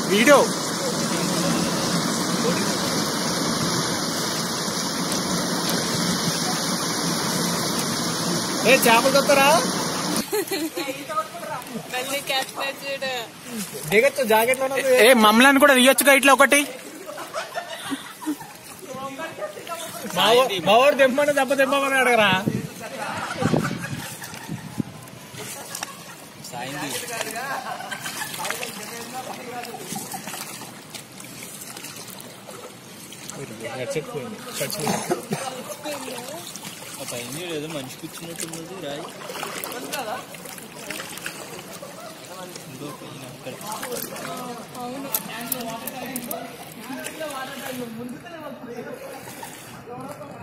video ఏ చేపలు కొత్తరా దిగచ్చు jacket లో ఏ మమ్మల్ని కూడా తీయొచ్చుగా ఇట్లా ఒకటి మావాడు తెమ్మని దెబ్బమని అడగరా ఏదో మనిషి కూర్చున్నట్టున్నది రాయి అవును